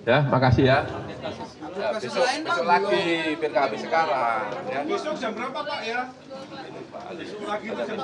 Ya, makasih ya. Ya, besok lagi biar nggak habis sekarang. Ya. Besok jam berapa Pak ya? Besok lagi itu jam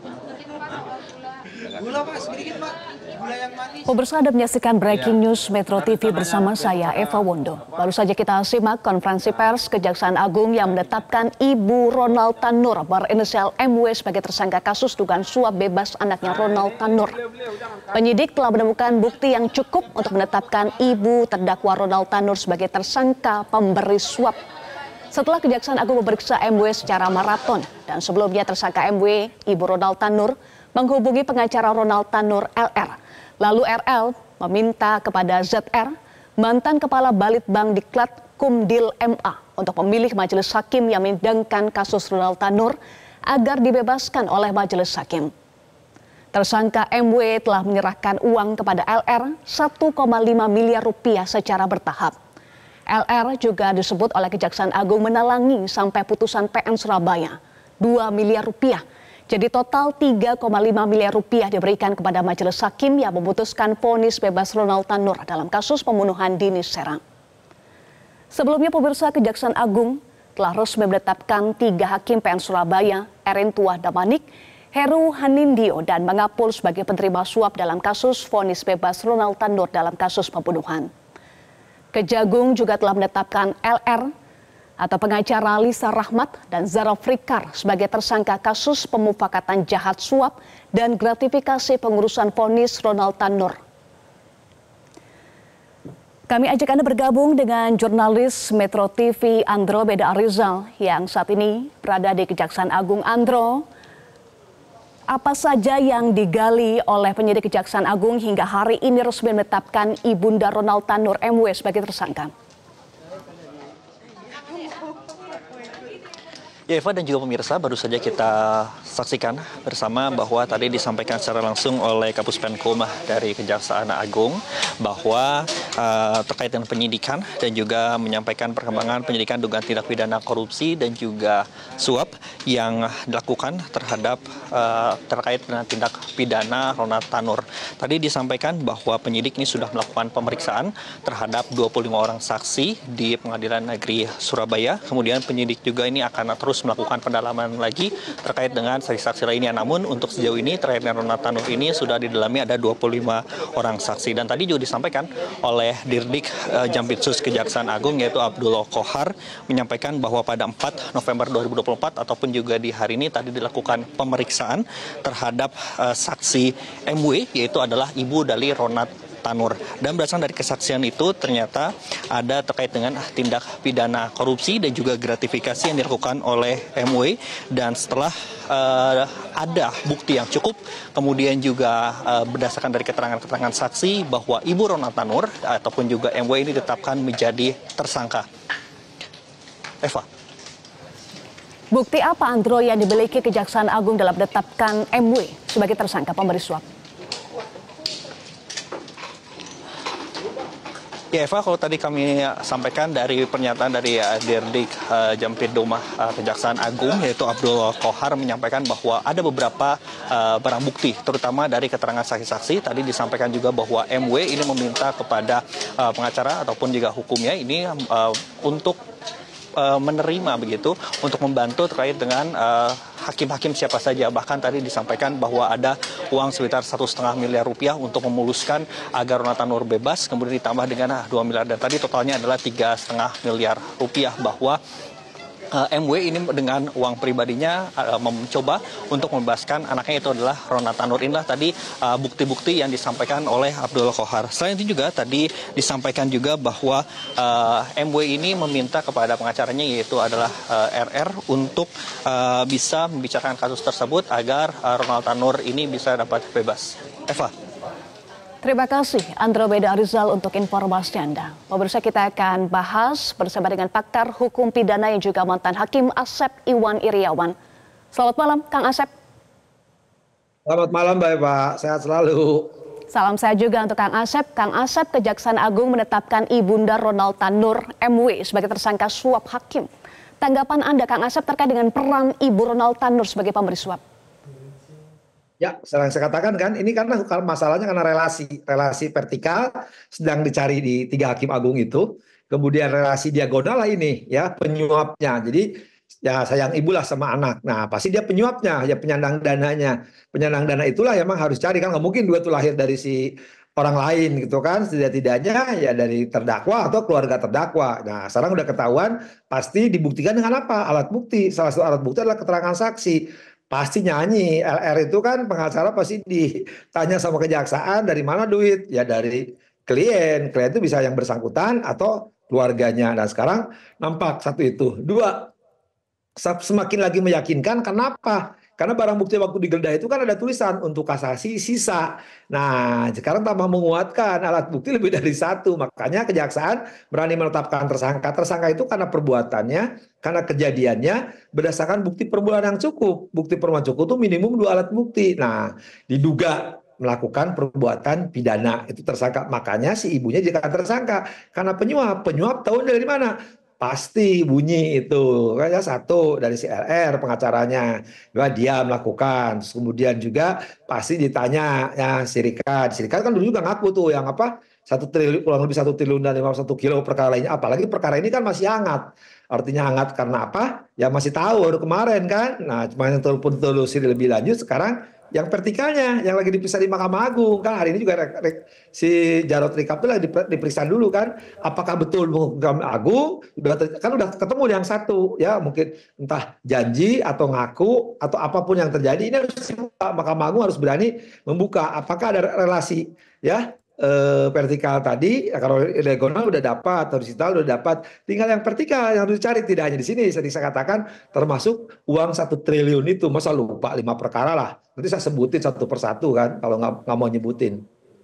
Gula Pak, sedikit Pak. Gula yang manis. Pemirsa, Anda menyaksikan Breaking News Metro TV bersama saya Eva Wondo. Baru saja kita simak konferensi pers Kejaksaan Agung yang menetapkan Ibu Ronald Tanur berinisial MW sebagai tersangka kasus dugaan suap bebas anaknya Ronald Tanur. Penyidik telah menemukan bukti yang cukup untuk menetapkan Ibu terdakwa Ronald Tanur sebagai tersangka pemberi suap. Setelah Kejaksaan Agung memeriksa MW secara maraton dan sebelumnya tersangka MW, Ibu Ronald Tanur, menghubungi pengacara Ronald Tanur LR. Lalu RL meminta kepada ZR, mantan kepala Balitbang Diklat Kumdil MA, untuk memilih majelis hakim yang menyidangkan kasus Ronald Tanur agar dibebaskan oleh majelis hakim. Tersangka MW telah menyerahkan uang kepada LR 1,5 miliar rupiah secara bertahap. LR juga disebut oleh Kejaksaan Agung menalangi sampai putusan PN Surabaya 2 miliar rupiah. Jadi total 3,5 miliar rupiah diberikan kepada majelis hakim yang memutuskan vonis bebas Ronald Tanur dalam kasus pembunuhan Dini Serang. Sebelumnya pemirsa, Kejaksaan Agung telah resmi menetapkan 3 hakim PN Surabaya, Erin Tuah Damanik, Heru Hanindio dan Mangapul sebagai penerima suap dalam kasus vonis bebas Ronald Tanur dalam kasus pembunuhan. Kejagung juga telah menetapkan LR atau pengacara Lisa Rahmat dan Zara Frikar sebagai tersangka kasus pemufakatan jahat suap dan gratifikasi pengurusan vonis Ronald Tanur. Kami ajak Anda bergabung dengan jurnalis Metro TV Andro Beda Arizal yang saat ini berada di Kejaksaan Agung. Andro, apa saja yang digali oleh penyidik Kejaksaan Agung hingga hari ini resmi menetapkan Ibunda Ronald Tanur MW sebagai tersangka? Ya Eva dan juga pemirsa, baru saja kita saksikan bersama bahwa tadi disampaikan secara langsung oleh Kapus Penkum dari Kejaksaan Agung bahwa terkait dengan penyidikan dan juga menyampaikan perkembangan penyidikan dugaan tindak pidana korupsi dan juga suap yang dilakukan terhadap terkait dengan tindak pidana Ronald Tanur. Tadi disampaikan bahwa penyidik ini sudah melakukan pemeriksaan terhadap 25 orang saksi di Pengadilan Negeri Surabaya. Kemudian penyidik juga ini akan terus melakukan pendalaman lagi terkait dengan saksi-saksi lainnya. Namun untuk sejauh ini terkait dengan Ronald Tanur ini sudah didalami ada 25 orang saksi. Dan tadi juga disampaikan oleh Dirdik Jampitsus Kejaksaan Agung yaitu Abdullah Kohar menyampaikan bahwa pada 4 November 2024 ataupun juga di hari ini tadi dilakukan pemeriksaan terhadap saksi MW yaitu adalah ibu dari Ronald Tanur. Dan berdasarkan dari kesaksian itu ternyata ada terkait dengan tindak pidana korupsi dan juga gratifikasi yang dilakukan oleh MW. Dan setelah ada bukti yang cukup, kemudian juga berdasarkan dari keterangan-keterangan saksi bahwa Ibu Ronald Tanur ataupun juga MW ini ditetapkan menjadi tersangka. Eva. Bukti apa, Andro, yang dimiliki Kejaksaan Agung dalam menetapkan MW sebagai tersangka pemberi suap? Ya Eva, kalau tadi kami sampaikan dari pernyataan dari Dirdik Jampidum Kejaksaan Agung yaitu Abdullah Kohar menyampaikan bahwa ada beberapa barang bukti terutama dari keterangan saksi-saksi. Tadi disampaikan juga bahwa MW ini meminta kepada pengacara ataupun juga hukumnya ini untuk menerima begitu untuk membantu terkait dengan hakim-hakim siapa saja. Bahkan tadi disampaikan bahwa ada uang sekitar 1,5 miliar rupiah untuk memuluskan agar Ronald Tanur bebas, kemudian ditambah dengan 2 miliar dan tadi totalnya adalah 3,5 miliar rupiah, bahwa MW ini dengan uang pribadinya mencoba untuk membebaskan anaknya itu adalah Ronald Tanur. Inilah tadi bukti-bukti yang disampaikan oleh Abdullah Kohar. Selain itu juga tadi disampaikan juga bahwa MW ini meminta kepada pengacaranya yaitu adalah RR untuk bisa membicarakan kasus tersebut agar Ronald Tanur ini bisa dapat bebas. Eva. Terima kasih Andro Beda Arizal untuk informasi Anda. Pemirsa, kita akan bahas bersama dengan pakar hukum pidana yang juga mantan hakim Asep Iwan Iriawan. Selamat malam Kang Asep. Selamat malam Mbak Eva, sehat selalu. Salam sehat juga untuk Kang Asep. Kang Asep, Kejaksaan Agung menetapkan Ibunda Ronald Tanur MW sebagai tersangka suap hakim. Tanggapan Anda Kang Asep terkait dengan peran Ibu Ronald Tanur sebagai pemberi suap? Ya, sering saya katakan kan, ini karena masalahnya karena relasi vertikal sedang dicari di 3 hakim agung itu, kemudian relasi diagonal lah ini, ya penyuapnya. Jadi ya sayang ibulah sama anak. Nah, pasti dia penyuapnya, ya penyandang dananya. Penyandang dana itulah yang memang harus cari kan, nggak mungkin dua itu lahir dari si orang lain gitu kan, setidak-tidaknya ya dari terdakwa atau keluarga terdakwa. Nah, sekarang udah ketahuan, pasti dibuktikan dengan apa? Alat bukti. Salah satu alat bukti adalah keterangan saksi. Pasti nyanyi. LR itu kan pengacara pasti ditanya sama kejaksaan dari mana duit? Ya dari klien. Klien itu bisa yang bersangkutan atau keluarganya. Dan sekarang nampak satu itu. Dua, semakin lagi meyakinkan. Kenapa? Karena barang bukti waktu digeledah itu kan ada tulisan untuk kasasi sisa. Nah, sekarang tambah menguatkan alat bukti lebih dari satu. Makanya kejaksaan berani menetapkan tersangka. Tersangka itu karena perbuatannya, karena kejadiannya berdasarkan bukti permulaan yang cukup. Bukti permulaan cukup itu minimum 2 alat bukti. Nah, diduga melakukan perbuatan pidana itu tersangka. Makanya si ibunya jika tersangka karena penyuap. Penyuap tahu dari mana? Pasti bunyi itu kan ya, satu dari si LR pengacaranya, dua dia melakukan. Terus kemudian juga pasti ditanya ya Sirikat kan dulu juga ngaku tuh yang apa 1 triliun, kurang lebih 1 triliun dan 51 kilo perkara lainnya. Apalagi perkara ini kan masih hangat. Artinya hangat karena apa? Ya masih tahu baru kemarin kan. Nah cuma yang telusuri lebih lanjut sekarang yang vertikalnya yang lagi diperiksa di Mahkamah Agung kan hari ini juga si Jarod Rikap itu lagi diperiksa dulu kan apakah betul Mahkamah Agung kan udah ketemu yang satu ya mungkin entah janji atau ngaku atau apapun yang terjadi ini harus dibuka. Mahkamah Agung harus berani membuka apakah ada relasi ya vertikal tadi kalau diagonal udah dapat, horizontal udah dapat, tinggal yang vertikal yang harus dicari. Tidak hanya di sini, saya katakan termasuk uang 1 triliun itu, masa lupa 5 perkara lah, nanti saya sebutin satu persatu kan kalau nggak mau nyebutin.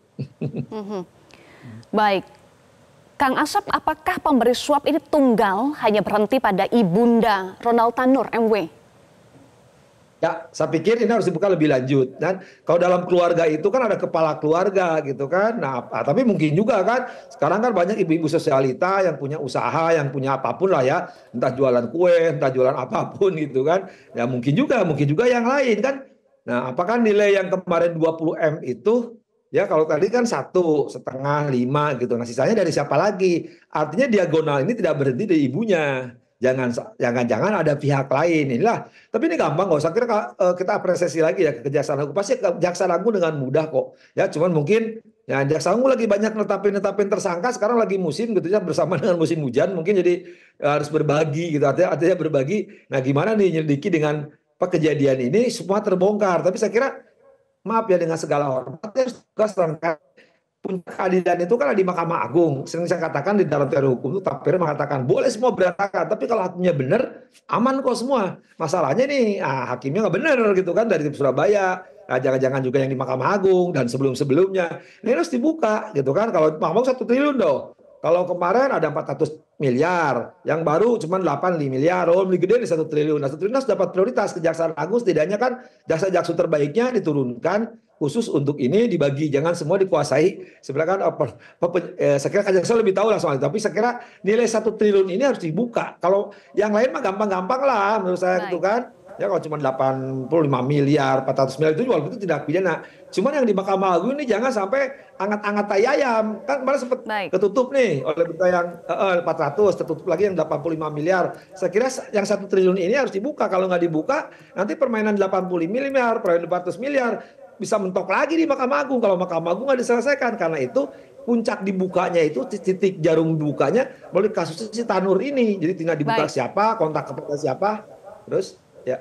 Baik, Kang Asep, apakah pemberi suap ini tunggal hanya berhenti pada Ibunda Ronald Tanur MW? Ya, saya pikir ini harus dibuka lebih lanjut. Dan kalau dalam keluarga itu kan ada kepala keluarga gitu kan. Nah, tapi mungkin juga kan sekarang kan banyak ibu-ibu sosialita yang punya usaha, yang punya apapun lah ya, entah jualan kue, entah jualan apapun gitu kan. Ya mungkin juga yang lain kan. Nah, apakah nilai yang kemarin 20 M itu ya kalau tadi kan 1,5, 5 gitu. Nah, sisanya dari siapa lagi? Artinya diagonal ini tidak berhenti dari ibunya. Jangan-jangan ada pihak lain inilah. Tapi ini gampang kok. Saya kira kita apresiasi lagi ya ke Kejaksaan Agung. Pasti Kejaksaan Agung dengan mudah kok. Ya cuman mungkin ya Kejaksaan Agung lagi banyak netapin tersangka. Sekarang lagi musim gitu ya bersama dengan musim hujan. Mungkin jadi harus berbagi gitu. Artinya berbagi. Nah gimana nih nyelidiki dengan kejadian ini semua terbongkar. Tapi saya kira maaf ya dengan segala hormat harus tugas puncak keadilan itu kan di Mahkamah Agung. Sering saya katakan di dalam teori hukum itu tapir mengatakan boleh semua berantakan, tapi kalau hakimnya benar, aman kok semua. Masalahnya nih, hakimnya nggak benar gitu kan dari Surabaya. Nah, jangan-jangan juga yang di Mahkamah Agung dan sebelum-sebelumnya. Ini harus dibuka gitu kan. Kalau Mahkamah Agung 1 triliun dong. Kalau kemarin ada 400 miliar, yang baru cuma 8 miliar, lebih gede di 1 triliun. Nah, 1 triliun harus dapat prioritas. Kejaksaan Agung setidaknya kan jaksa-jaksa terbaiknya diturunkan khusus untuk ini dibagi, jangan semua dikuasai. Sebenarnya kan saya kira kejaksaan lebih tahu lah soal itu, tapi saya kira nilai 1 triliun ini harus dibuka. Kalau yang lain mah gampang-gampang lah menurut saya gitu kan. Ya kalau cuma 85 miliar, 400 miliar itu walaupun itu tidak pidana. Cuman yang di Mahkamah Agung ini jangan sampai angat-angat tai ayam. Kan kemarin sempat ketutup nih oleh berita yang 400, tertutup lagi yang 85 miliar. Saya kira yang 1 triliun ini harus dibuka. Kalau nggak dibuka, nanti permainan 80 miliar, permainan 400 miliar bisa mentok lagi di Mahkamah Agung. Kalau Mahkamah Agung nggak diselesaikan. Karena itu puncak dibukanya itu, titik jarum bukanya melalui kasus si Tanur ini. Jadi tinggal dibuka siapa, kontak kepada siapa, terus ya.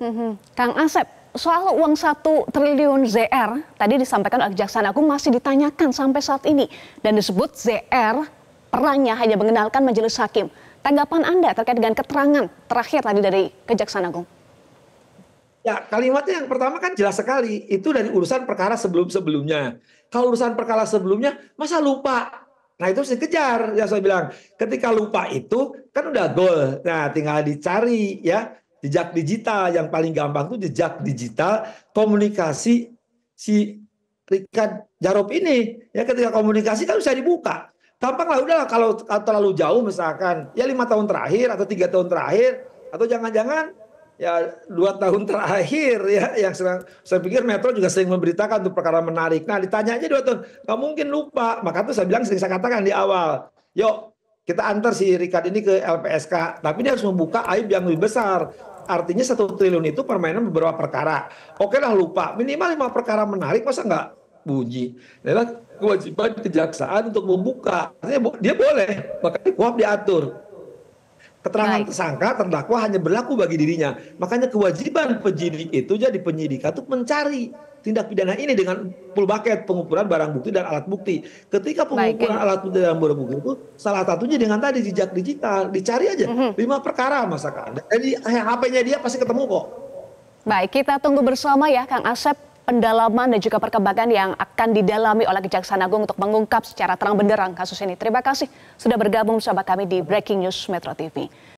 Kang Asep, soal uang 1 triliun ZR tadi disampaikan oleh Kejaksaan Agung masih ditanyakan sampai saat ini. Dan disebut ZR perannya hanya mengenalkan majelis hakim. Tanggapan Anda terkait dengan keterangan terakhir tadi dari Kejaksaan Agung? Ya, kalimatnya yang pertama kan jelas sekali. Itu dari urusan perkara sebelum-sebelumnya. Kalau urusan perkara sebelumnya, masa lupa? Nah, itu harus dikejar. Ya, saya bilang, ketika lupa itu kan udah gol. Nah, tinggal dicari ya. Jejak digital yang paling gampang itu jejak digital komunikasi si Richard Jarod ini. Ya, ketika komunikasi kan bisa dibuka. Gampang lah, udahlah kalau terlalu jauh misalkan ya 5 tahun terakhir atau 3 tahun terakhir atau jangan-jangan ya 2 tahun terakhir ya yang saya pikir Metro juga sering memberitakan untuk perkara menarik. Nah ditanya aja 2 tahun, nggak mungkin lupa. Maka tuh saya bilang sering saya katakan di awal, yuk kita antar si Richard ini ke LPSK, tapi dia harus membuka aib yang lebih besar. Artinya 1 triliun itu permainan beberapa perkara. Oke lah lupa, minimal 5 perkara menarik, masa nggak bunyi? Adalah kewajiban kejaksaan untuk membuka. Artinya dia boleh, makanya KUHP diatur. Keterangan tersangka terdakwa hanya berlaku bagi dirinya. Makanya kewajiban penyidik itu jadi penyidik itu mencari tindak pidana ini dengan full bucket pengukuran barang bukti dan alat bukti. Ketika pengukuran alat bukti dan barang bukti itu salah satunya dengan tadi jejak digital, dicari aja 5 perkara masakan. Jadi HP-nya dia pasti ketemu kok. Baik, kita tunggu bersama ya Kang Asep pendalaman dan juga perkembangan yang akan didalami oleh Kejaksaan Agung untuk mengungkap secara terang benderang kasus ini. Terima kasih sudah bergabung bersama kami di Breaking News Metro TV.